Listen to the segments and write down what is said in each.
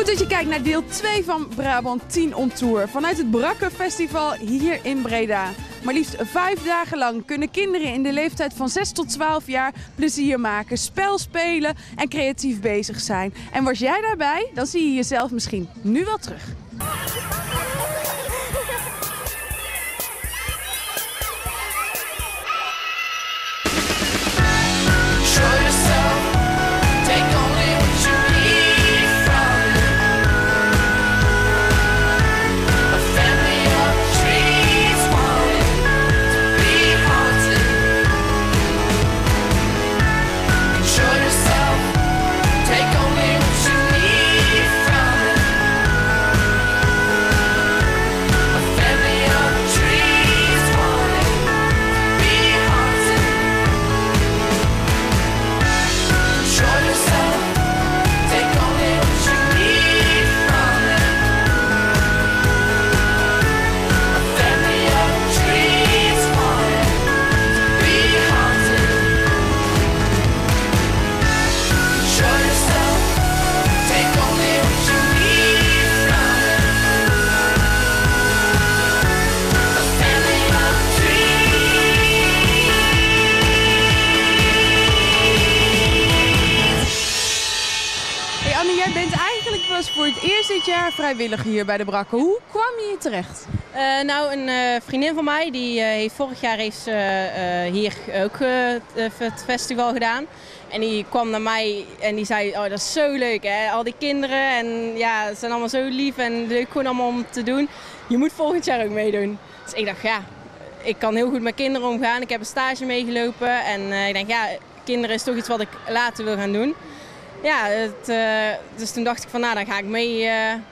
Goed dat je kijkt naar deel 2 van Brabant 10 on Tour. Vanuit het Brakke Festival hier in Breda. Maar liefst 5 dagen lang kunnen kinderen in de leeftijd van 6 tot 12 jaar plezier maken, spel spelen en creatief bezig zijn. En was jij daarbij, dan zie je jezelf misschien nu wel terug. Jij bent eigenlijk pas voor het eerst dit jaar vrijwilliger hier bij de Brakke. Hoe kwam je hier terecht? Een vriendin van mij die heeft vorig jaar hier ook het festival gedaan. En die kwam naar mij en die zei, oh dat is zo leuk hè, al die kinderen en ja, ze zijn allemaal zo lief en leuk gewoon allemaal om te doen. Je moet volgend jaar ook meedoen. Dus ik dacht ja, ik kan heel goed met kinderen omgaan. Ik heb een stage meegelopen en ik denk ja, kinderen is toch iets wat ik later wil gaan doen. Ja, dus toen dacht ik van nou, dan ga ik mee.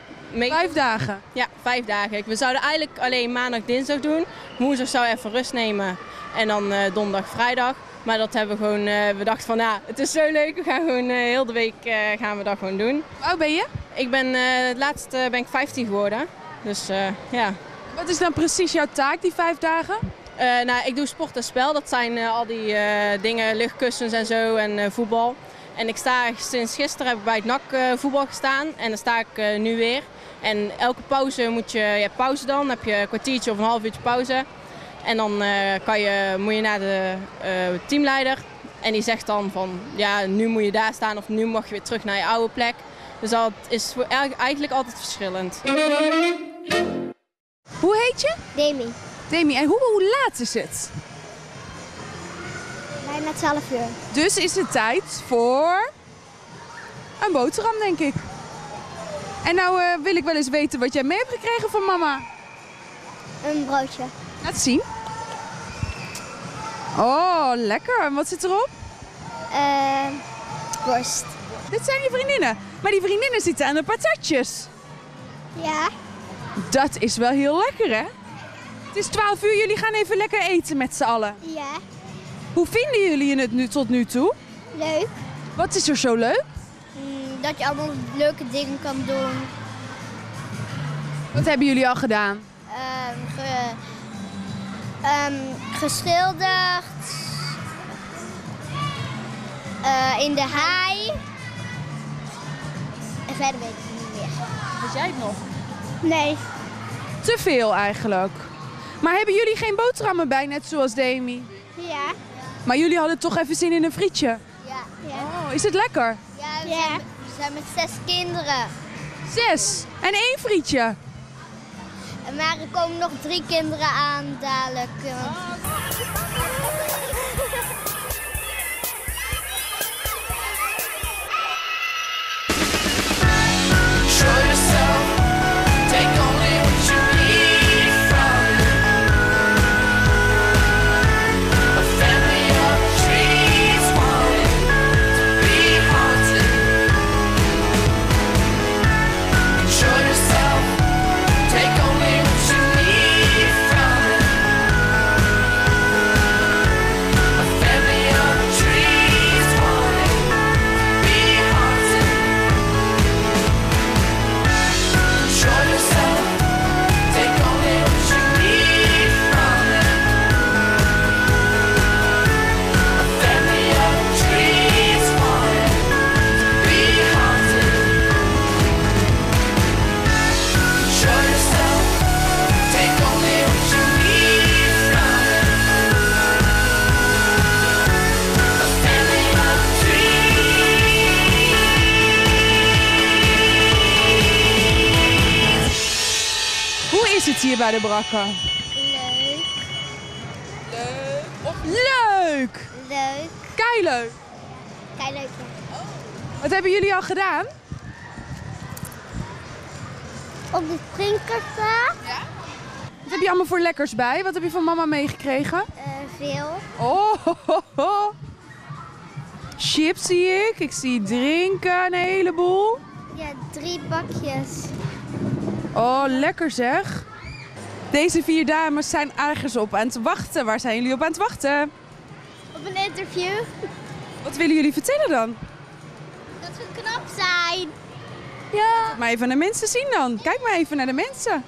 5 dagen? Ja, 5 dagen. We zouden eigenlijk alleen maandag, dinsdag doen. Woensdag zou even rust nemen en dan donderdag, vrijdag. Maar dat hebben we gewoon, we dachten van nou, het is zo leuk. We gaan gewoon heel de week gaan we dat gewoon doen. Hoe oud ben je? Ik ben, het laatste ben ik 15 geworden. Dus ja. Wat is dan precies jouw taak die 5 dagen? Nou, ik doe sport en spel. Dat zijn al die dingen, luchtkussens en zo en voetbal. En ik sta sinds gisteren heb ik bij het NAC voetbal gestaan en dan sta ik nu weer. En elke pauze moet je hebt pauze dan heb je een kwartiertje of een half uurtje pauze. En dan moet je naar de teamleider en die zegt dan van ja, nu moet je daar staan of nu mag je weer terug naar je oude plek. Dus dat is eigenlijk altijd verschillend. Hoe heet je? Demi. Demi, en hoe laat is het? Bijna 12 uur. Dus is het tijd voor een boterham, denk ik. En nou wil ik wel eens weten wat jij mee hebt gekregen van mama. Een broodje. Laat zien. Oh, lekker. En wat zit erop? Worst. Dit zijn je vriendinnen. Maar die vriendinnen zitten aan de patatjes. Ja. Dat is wel heel lekker, hè? Het is 12 uur, jullie gaan even lekker eten met z'n allen. Ja. Hoe vinden jullie het nu tot nu toe? Leuk. Wat is er zo leuk? Dat je allemaal leuke dingen kan doen. Wat hebben jullie al gedaan? Geschilderd. In de haai. En verder weet ik het niet meer. Weet jij het nog? Nee. Te veel eigenlijk. Maar hebben jullie geen boterhammen bij, net zoals Demi? Ja. Maar jullie hadden toch even zin in een frietje? Ja. Oh, is het lekker? Ja, we zijn met 6 kinderen. 6 en 1 frietje. Maar er komen nog 3 kinderen aan dadelijk. hier bij de Brakke? Leuk. Leuk. Of leuk? Leuk. Keileuk. Kijk, leuk. Ja. Wat hebben jullie al gedaan? Op de springkassa. Wat heb je allemaal voor lekkers bij? Wat heb je van mama meegekregen? Veel. Oh, ho, ho, ho. Chips zie ik. Ik zie drinken, een heleboel. Ja, 3 bakjes. Oh, lekker zeg. Deze 4 dames zijn ergens op aan het wachten. Waar zijn jullie op aan het wachten? Op een interview. Wat willen jullie vertellen dan? Dat we knap zijn. Laat maar even naar de mensen zien dan. Kijk maar even naar de mensen.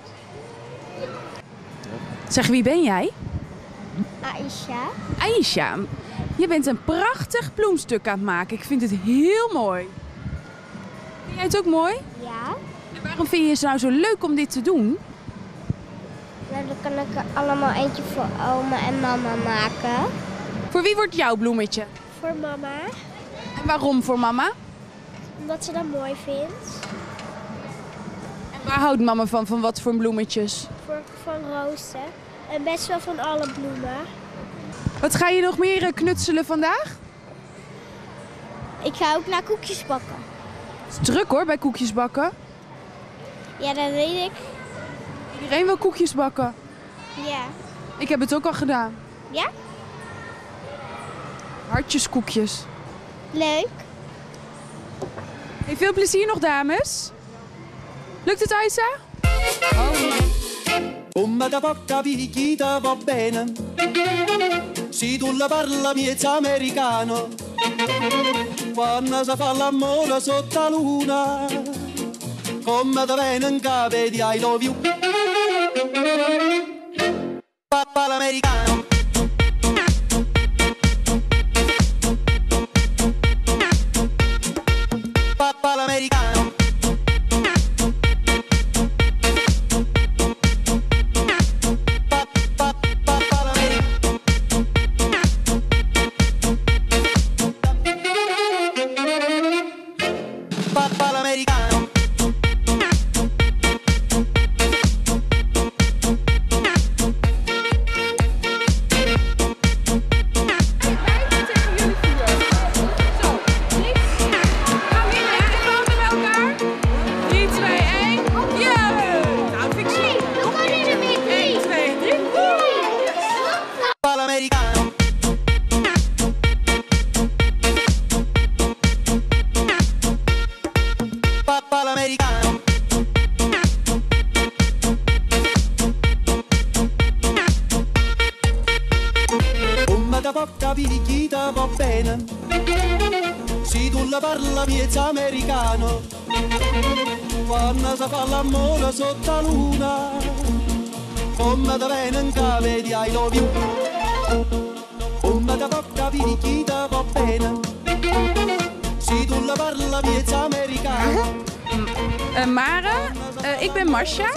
Zeg, wie ben jij? Aisha. Aisha, je bent een prachtig bloemstuk aan het maken. Ik vind het heel mooi. Vind jij het ook mooi? Ja. En waarom vind je het nou zo leuk om dit te doen? Nou, dan kan ik er allemaal eentje voor oma en mama maken. Voor wie wordt jouw bloemetje? Voor mama. En waarom voor mama? Omdat ze dat mooi vindt. En waar houdt mama van? Van wat voor bloemetjes? Van rozen. En best wel van alle bloemen. Wat ga je nog meer knutselen vandaag? Ik ga ook naar koekjes bakken. Het is druk hoor bij koekjes bakken. Ja, dat weet ik. Iedereen wil koekjes bakken. Ja. Ik heb het ook al gedaan. Ja? Hartjeskoekjes. Leuk. Hey, veel plezier nog, dames. Lukt het, Aisha? Come da poca picchita va bene, se tu la parla miezza americano, quando si fa l'amore sotto la luna, come da bene in capo di I love you, papà l'americano. Papà l'americano. Papà l'americano. Papà l'americano. Come da poca picchita va bene, se tu la parla miezza americano, quando si fa l'amore sotto la luna, come da bene in capo di I love you, come da poca picchita va bene, se tu la parla miezza americano. Mare, ik ben Marcia.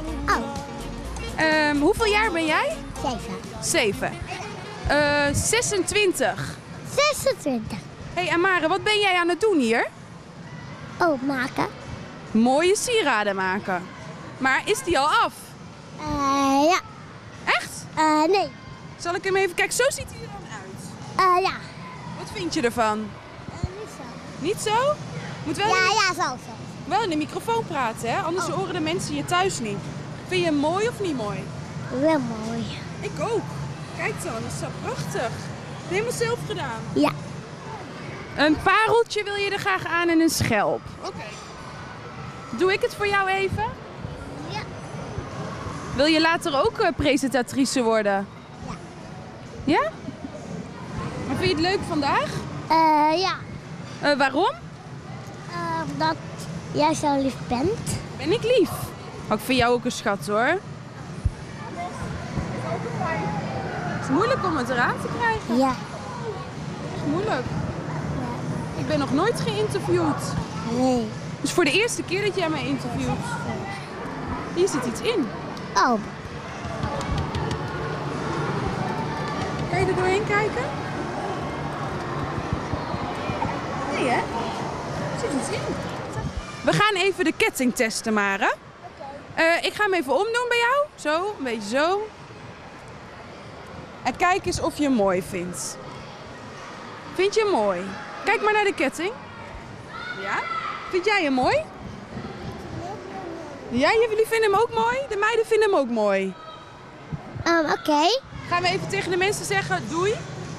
Oh, Hoeveel jaar ben jij? 7. 7. 26. 26. Hey, en Mare, wat ben jij aan het doen hier? Oh, maken. Mooie sieraden maken. Maar is die al af? Ja. Echt? Nee. Zal ik hem even kijken? Zo ziet hij er dan uit. Ja. Wat vind je ervan? Niet zo. Niet zo? Moet wel, Ja, zo. wel in de microfoon praten, hè? Anders horen de mensen je thuis niet. Vind je hem mooi of niet mooi? Wel mooi. Ik ook. Kijk dan, dat is zo prachtig. Helemaal zelf gedaan. Ja. Een pareltje wil je er graag aan en een schelp. Oké. Doe ik het voor jou even? Ja. Wil je later ook presentatrice worden? Ja. Ja? Maar vind je het leuk vandaag? Ja. Waarom? Omdat jij zo lief bent. Ben ik lief? Oh, ik vind jou ook een schat hoor. Het is moeilijk om het eraan te krijgen. Ja. Het is moeilijk. Ik ben nog nooit geïnterviewd. Nee. Dus voor de eerste keer dat jij mij interviewt. Hier zit iets in. Oh. Kan je er doorheen kijken? Nee hè? Er zit iets in. We gaan even de ketting testen, Mare. Ik ga hem even omdoen bij jou. Zo, een beetje zo. En kijk eens of je hem mooi vindt. Vind je hem mooi? Kijk maar naar de ketting. Ja? Vind jij hem mooi? Ja, jullie vinden hem ook mooi? De meiden vinden hem ook mooi. Oké. Gaan we even tegen de mensen zeggen doei?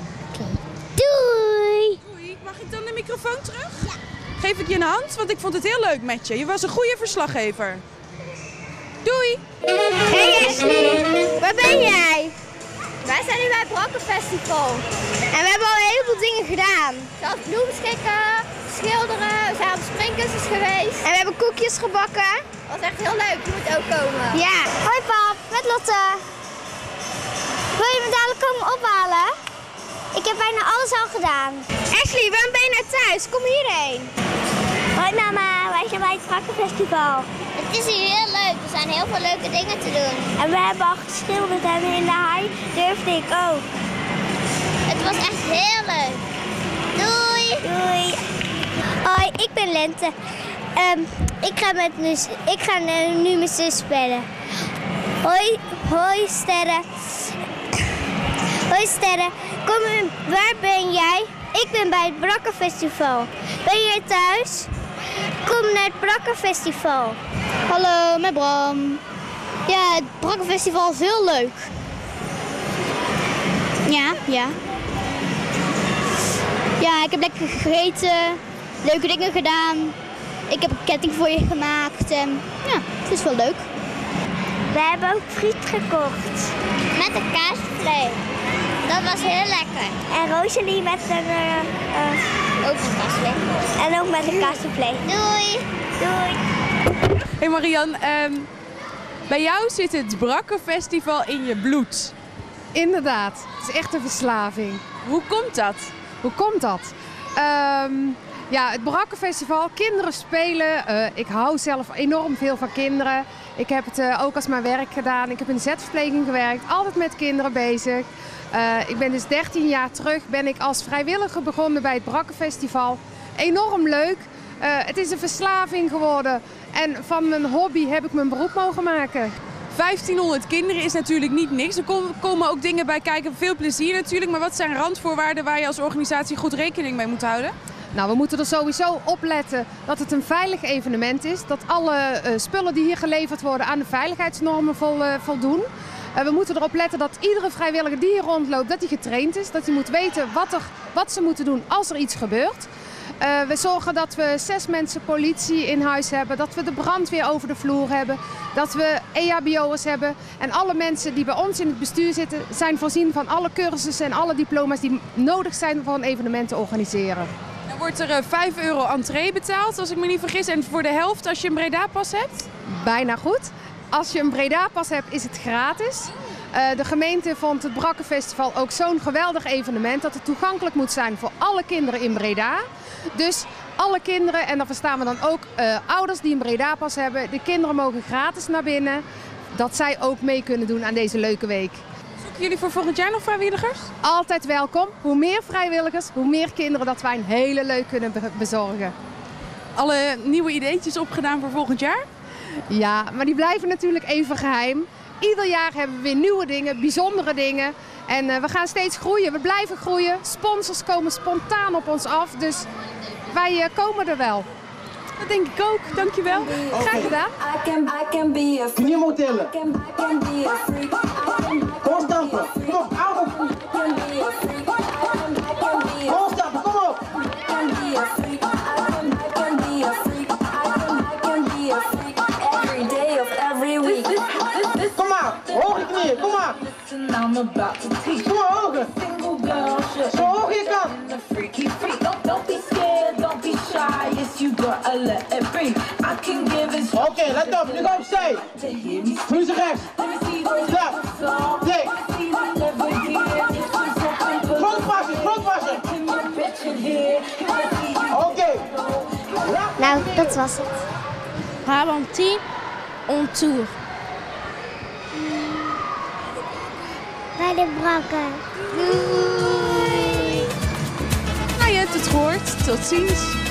Doei! Doei. Mag ik dan de microfoon terug? Ja. Geef ik je een hand, want ik vond het heel leuk met je. Je was een goede verslaggever. Doei! Hey Ashley, waar ben jij? Wij zijn nu bij het Brokkenfestival. En we hebben al een heleboel dingen gedaan. Zoals bloemen schikken, schilderen, we zijn op de springkussens geweest. En we hebben koekjes gebakken. Dat was echt heel leuk, je moet ook komen. Ja. Hoi pap, met Lotte. Wil je me dadelijk komen ophalen? Ik heb bijna alles al gedaan. Ashley, waarom ben je nou thuis? Kom hierheen. Hoi mama, wij zijn bij het Brokkenfestival. Het is hier heel leuk, er zijn heel veel leuke dingen te doen. En we hebben al geschilderd en in de haai durfde ik ook. Het was echt heel leuk. Doei! Doei! Hoi, ik ben Lente. Ik ga nu met zus spelen. Hoi Sterren. Hoi Sterren, waar ben jij? Ik ben bij het Brokkenfestival. Ben jij thuis? Kom naar het Brokkenfestival. Hallo, met Bram. Ja, het Brokkenfestival is heel leuk. Ja. Ja, ik heb lekker gegeten, leuke dingen gedaan. Ik heb een ketting voor je gemaakt en ja, het is wel leuk. We hebben ook friet gekocht. Met een kaasvlees. Dat was heel lekker. En Rosalie met een... ook een kaasvlees. En ook met een kaasvlees. Doei! Doei! Hey Marian, bij jou zit het Brokkenfestival in je bloed. Inderdaad, het is echt een verslaving. Hoe komt dat? Hoe komt dat? Ja, het Brokkenfestival, kinderen spelen. Ik hou zelf enorm veel van kinderen. Ik heb het ook als mijn werk gedaan. Ik heb in de zetverpleging gewerkt, altijd met kinderen bezig. Ik ben dus 13 jaar terug ben ik als vrijwilliger begonnen bij het Brokkenfestival. Enorm leuk. Het is een verslaving geworden en van mijn hobby heb ik mijn beroep mogen maken. 1500 kinderen is natuurlijk niet niks. Er komen ook dingen bij kijken, veel plezier natuurlijk. Maar wat zijn randvoorwaarden waar je als organisatie goed rekening mee moet houden? Nou, we moeten er sowieso op letten dat het een veilig evenement is. Dat alle spullen die hier geleverd worden aan de veiligheidsnormen voldoen. We moeten erop letten dat iedere vrijwilliger die hier rondloopt, dat hij getraind is. Dat hij moet weten wat ze moeten doen als er iets gebeurt. We zorgen dat we 6 mensen politie in huis hebben, dat we de brandweer over de vloer hebben, dat we EHBO'ers hebben. En alle mensen die bij ons in het bestuur zitten zijn voorzien van alle cursussen en alle diploma's die nodig zijn voor een evenement te organiseren. Dan wordt er €5 entree betaald, als ik me niet vergis. En voor de helft als je een Breda-pas hebt? Bijna goed. Als je een Breda-pas hebt is het gratis. De gemeente vond het Brokkenfestival ook zo'n geweldig evenement dat het toegankelijk moet zijn voor alle kinderen in Breda. Dus alle kinderen, en daar verstaan we dan ook ouders die een Breda-pas hebben, de kinderen mogen gratis naar binnen. Dat zij ook mee kunnen doen aan deze leuke week. Zoeken jullie voor volgend jaar nog vrijwilligers? Altijd welkom. Hoe meer vrijwilligers, hoe meer kinderen dat wij een hele leuk kunnen bezorgen. Alle nieuwe ideetjes opgedaan voor volgend jaar? Ja, maar die blijven natuurlijk even geheim. Ieder jaar hebben we weer nieuwe dingen, bijzondere dingen. En we gaan steeds groeien, we blijven groeien. Sponsors komen spontaan op ons af, dus wij komen er wel. Dat denk ik ook, dankjewel. Graag gedaan. Knieën moet tillen. Kom stampen. Kom op, oude. Kom stampen, kom op. Kom maar, hoge knieën, kom maar. Kom maar, hoger. Zo hoog je kan. Oké, let op, nu ga opzij. Nu is rechts. Left. Dik. Groot passen. Oké. Nou, dat was het. Brabant 10 on tour. Bij de Brokken. Doei! Nou, je hebt het gehoord. Tot ziens.